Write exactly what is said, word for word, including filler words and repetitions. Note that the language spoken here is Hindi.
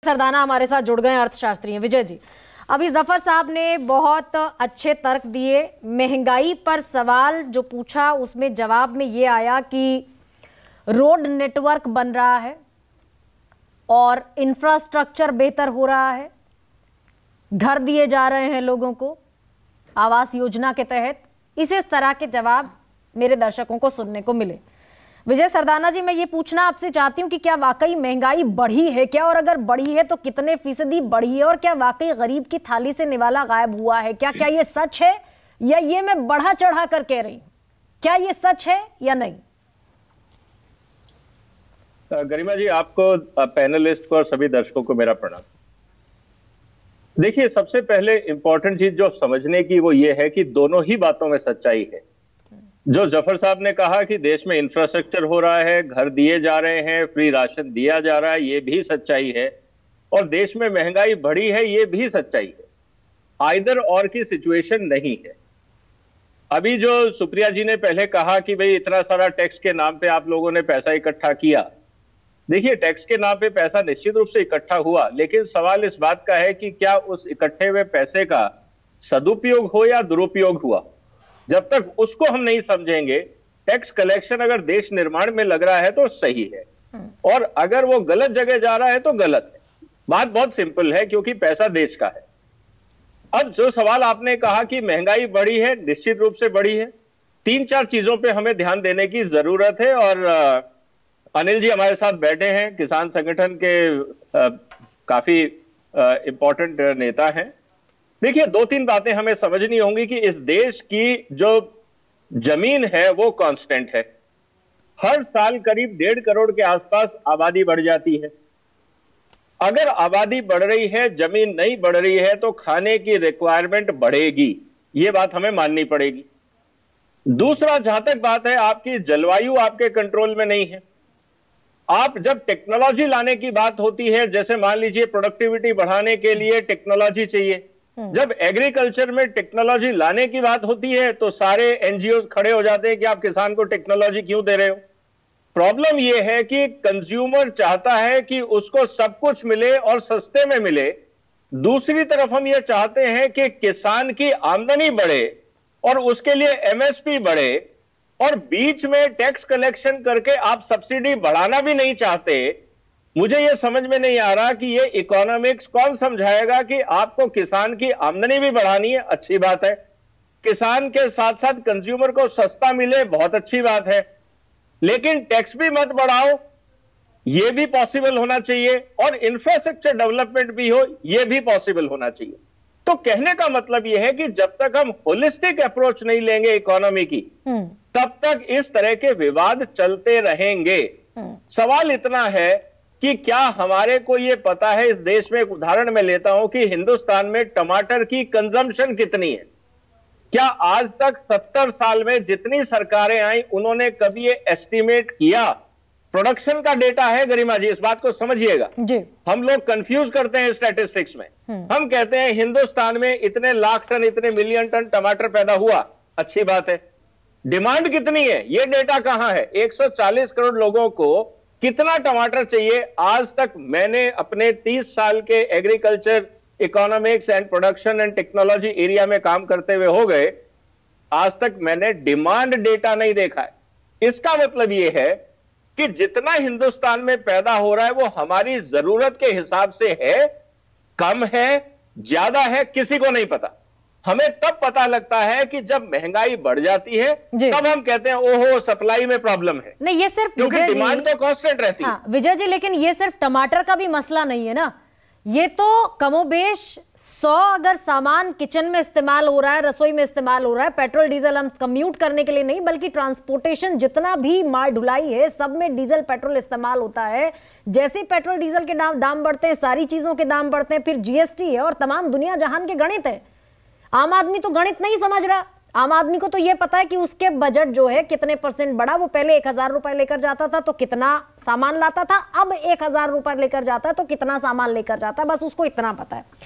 सरदाना हमारे साथ जुड़ गए अर्थशास्त्री हैं। विजय जी, अभी जफर साहब ने बहुत अच्छे तर्क दिए। महंगाई पर सवाल जो पूछा उसमें जवाब में ये आया कि रोड नेटवर्क बन रहा है और इंफ्रास्ट्रक्चर बेहतर हो रहा है, घर दिए जा रहे हैं लोगों को आवास योजना के तहत। इसी तरह के जवाब मेरे दर्शकों को सुनने को मिले। विजय सरदाना जी, मैं ये पूछना आपसे चाहती हूँ कि क्या वाकई महंगाई बढ़ी है क्या, और अगर बढ़ी है तो कितने फीसदी बढ़ी है, और क्या वाकई गरीब की थाली से निवाला गायब हुआ है क्या? क्या ये सच है या ये मैं बढ़ा चढ़ा कर कह रही हूँ? क्या ये सच है या नहीं? गरिमा जी, आपको, पैनलिस्ट को और सभी दर्शकों को मेरा प्रणाम। देखिए, सबसे पहले इंपॉर्टेंट चीज जो समझने की वो ये है कि दोनों ही बातों में सच्चाई है। जो जफर साहब ने कहा कि देश में इंफ्रास्ट्रक्चर हो रहा है, घर दिए जा रहे हैं, फ्री राशन दिया जा रहा है, ये भी सच्चाई है। और देश में महंगाई बढ़ी है, ये भी सच्चाई है। आइदर और की सिचुएशन नहीं है। अभी जो सुप्रिया जी ने पहले कहा कि भाई इतना सारा टैक्स के नाम पे आप लोगों ने पैसा इकट्ठा किया, देखिए, टैक्स के नाम पे पैसा निश्चित रूप से इकट्ठा हुआ, लेकिन सवाल इस बात का है कि क्या उस इकट्ठे हुए पैसे का सदुपयोग हो या दुरुपयोग हुआ। जब तक उसको हम नहीं समझेंगे, टैक्स कलेक्शन अगर देश निर्माण में लग रहा है तो सही है, और अगर वो गलत जगह जा रहा है तो गलत है। बात बहुत सिंपल है, क्योंकि पैसा देश का है। अब जो सवाल आपने कहा कि महंगाई बढ़ी है, निश्चित रूप से बढ़ी है। तीन चार चीजों पे हमें ध्यान देने की जरूरत है, और अनिल जी हमारे साथ बैठे हैं, किसान संगठन के आ, काफी इंपॉर्टेंट नेता हैं। देखिए, दो तीन बातें हमें समझनी होंगी कि इस देश की जो जमीन है वो कांस्टेंट है। हर साल करीब डेढ़ करोड़ के आसपास आबादी बढ़ जाती है। अगर आबादी बढ़ रही है, जमीन नहीं बढ़ रही है, तो खाने की रिक्वायरमेंट बढ़ेगी। ये बात हमें माननी पड़ेगी। दूसरा, जहां तक बात है आपकी, जलवायु आपके कंट्रोल में नहीं है। आप जब टेक्नोलॉजी लाने की बात होती है, जैसे मान लीजिए प्रोडक्टिविटी बढ़ाने के लिए टेक्नोलॉजी चाहिए, जब एग्रीकल्चर में टेक्नोलॉजी लाने की बात होती है तो सारे एनजीओ खड़े हो जाते हैं कि आप किसान को टेक्नोलॉजी क्यों दे रहे हो। प्रॉब्लम यह है कि कंज्यूमर चाहता है कि उसको सब कुछ मिले और सस्ते में मिले। दूसरी तरफ हम यह चाहते हैं कि किसान की आमदनी बढ़े और उसके लिए एमएसपी बढ़े, और बीच में टैक्स कलेक्शन करके आप सब्सिडी बढ़ाना भी नहीं चाहते। मुझे यह समझ में नहीं आ रहा कि यह इकोनॉमिक्स कौन समझाएगा कि आपको किसान की आमदनी भी बढ़ानी है, अच्छी बात है। किसान के साथ साथ कंज्यूमर को सस्ता मिले, बहुत अच्छी बात है, लेकिन टैक्स भी मत बढ़ाओ, यह भी पॉसिबल होना चाहिए, और इंफ्रास्ट्रक्चर डेवलपमेंट भी हो, यह भी पॉसिबल होना चाहिए। तो कहने का मतलब यह है कि जब तक हम होलिस्टिक अप्रोच नहीं लेंगे इकोनॉमी की, तब तक इस तरह के विवाद चलते रहेंगे। सवाल इतना है कि क्या हमारे को यह पता है, इस देश में एक उदाहरण मैं लेता हूं कि हिंदुस्तान में टमाटर की कंजम्पशन कितनी है। क्या आज तक सत्तर साल में जितनी सरकारें आई उन्होंने कभी ये एस्टिमेट किया? प्रोडक्शन का डेटा है गरिमा जी, इस बात को समझिएगा। हम लोग कंफ्यूज करते हैं स्टैटिस्टिक्स में। हम कहते हैं हिंदुस्तान में इतने लाख टन, इतने मिलियन टन टमाटर पैदा हुआ, अच्छी बात है। डिमांड कितनी है, ये डेटा कहां है? एक सौ चालीस करोड़ लोगों को कितना टमाटर चाहिए? आज तक मैंने अपने तीस साल के agriculture economics and production and technology area में काम करते हुए हो गए, आज तक मैंने डिमांड डेटा नहीं देखा है। इसका मतलब यह है कि जितना हिंदुस्तान में पैदा हो रहा है वो हमारी जरूरत के हिसाब से है, कम है, ज्यादा है, किसी को नहीं पता। हमें तब पता लगता है कि जब महंगाई बढ़ जाती है, तब हम कहते हैं ओहो सप्लाई में प्रॉब्लम है। नहीं, ये सिर्फ क्योंकि डिमांड तो कांस्टेंट रहती है। हाँ, विजय जी, लेकिन ये सिर्फ टमाटर का भी मसला नहीं है ना। ये तो कमोबेश सौ अगर सामान किचन में इस्तेमाल हो रहा है, रसोई में इस्तेमाल हो रहा है, पेट्रोल डीजल हम कम्यूट करने के लिए नहीं, बल्कि ट्रांसपोर्टेशन जितना भी माल ढुलाई है सब में डीजल पेट्रोल इस्तेमाल होता है। जैसे पेट्रोल डीजल के दाम दाम बढ़ते हैं, सारी चीजों के दाम बढ़ते हैं, फिर जीएसटी है और तमाम दुनिया जहान के गणित है। आम आदमी तो गणित नहीं समझ रहा। आम आदमी को तो यह पता है कि उसके बजट जो है कितने परसेंट बढ़ा। वो पहले एक हजार रुपए लेकर जाता था तो कितना सामान लाता था, अब एक हजार रुपए लेकर जाता है तो कितना सामान लेकर जाता है, बस उसको इतना पता है।